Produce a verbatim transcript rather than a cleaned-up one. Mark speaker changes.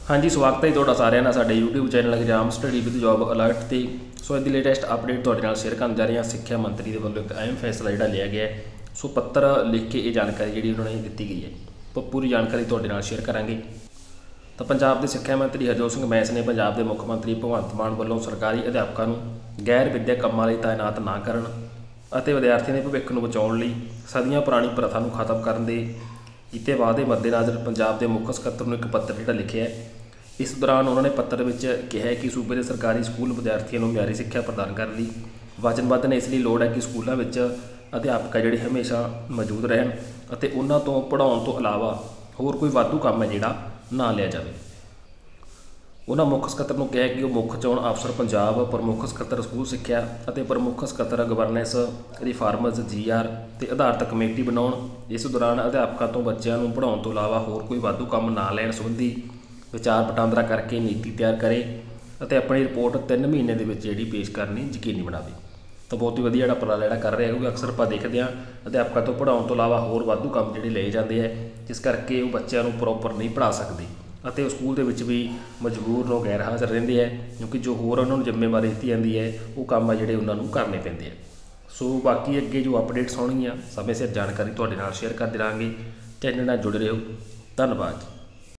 Speaker 1: हाँ जी, स्वागत है तुहाडा सारिਆਂ ਦਾ ਸਾਡੇ YouTube channel exam study with job alert ਤੇ। सो इसकी लेटेस्ट अपडेट ਤੁਹਾਡੇ ਨਾਲ शेयर ਕਰਨ ਜਾ ਰਹੇ ਹਾਂ। ਸਿੱਖਿਆ ਮੰਤਰੀ ਦੇ ਵੱਲੋਂ ਇੱਕ ਅਹਿਮ ਫੈਸਲਾ ਜਿਹੜਾ ਲਿਆ ਗਿਆ ਹੈ। ਸੋ ਪੱਤਰ ਲਿਖ ਕੇ ਇਹ ਜਾਣਕਾਰੀ ਜਿਹੜੀ ਉਹਨਾਂ ਨੇ ਦਿੱਤੀ ਗਈ ਹੈ, ਤਾਂ ਪੂਰੀ ਜਾਣਕਾਰੀ ਤੁਹਾਡੇ ਨਾਲ ਸ਼ੇਅਰ ਕਰਾਂਗੇ। ਤਾਂ ਪੰਜਾਬ ਦੇ ਸਿੱਖਿਆ ਮੰਤਰੀ ਹਰਜੋਤ ਸਿੰਘ ਬੈਂਸ ਨੇ ਪੰਜਾਬ ਦੇ ਮੁੱਖ ਮੰਤਰੀ ਭਗਵੰਤ ਮਾਨ ਵੱਲੋਂ ਸਰਕਾਰੀ ਅਧਿਆਪਕਾਂ ਨੂੰ ਗੈਰ ਵਿਦਿਅਕ ਕੰਮਾਂ ਲਈ ਤਾਇਨਾਤ ਨਾ ਕਰਨ ਅਤੇ ਵਿਦਿਆਰਥੀਆਂ ਦੇ ਭਵਿੱਖ ਨੂੰ ਬਚਾਉਣ ਲਈ ਸਦੀਆਂ ਪੁਰਾਣੀ ਪ੍ਰਥਾ ਨੂੰ ਖਤਮ ਕਰਨ ਦੇ ਕੀਤੇ ਵਾਅਦੇ ਮੱਦੇਨਜ਼ਰ ਪੰਜਾਬ ਦੇ ਮੁੱਖ ਸਕੱਤਰ ਨੂੰ ਇੱਕ ਪੱਤਰ ਜਿਹੜਾ ਲਿਖਿਆ ਹੈ। इस दौरान उन्होंने पत्र में कहा है कि सूबे के सरकारी स्कूल विद्यार्थियों को म्यारी सिक्ख्या प्रदान करने की वचनबद्ध ने। इसलिए लोड़ है कि स्कूलों में अध्यापक जोड़े हमेशा मौजूद रहन और उन्होंने तो पढ़ाने तो इलावा होर कोई वाधू काम है जोड़ा ना लिया जाए। उन्होंने मुख सकत्तर को कहा कि वो मुख चोण अफसर पंजाब, प्रमुख सकत्तर स्कूल सिक्ख्या और प्रमुख सकत्तर गवर्नेंस रिफार्मस जी आर ते आधारित कमेटी बनाउण। इस दौरान अध्यापकों तो बच्चों को पढ़ाने तो इलावा होर कोई वाधू काम ना लैण संबंधी विचार वटांदरा करके नीति तैयार करे और अपनी रिपोर्ट तीन महीने के जी पेश करनी यकीनी बनावे। तो बहुत ही वधिया उपराला जिहड़ा कर रहा है, क्योंकि अक्सर आप देखते हैं अध्यापकों तो पढ़ाने तो इलावा होर वाधू काम जिहड़े लए जाते हैं, जिस करके वो बच्चों को प्रॉपर नहीं पढ़ा सकते और स्कूल के विच भी मजबूर नो गैर हाज़र रहिंदे है, क्योंकि जो होर उन्होंने जिम्मेवारी दी जाती है वो काम है जिहड़े उन्होंने करने पैंदे हैं। सो बाकी अगे जो अपडेट्स आउणगीआं समय सिर जानकारी तुहाडे नाल शेयर करते रहांगे। चैनल नाल जुड़े रहो। धन्यवाद।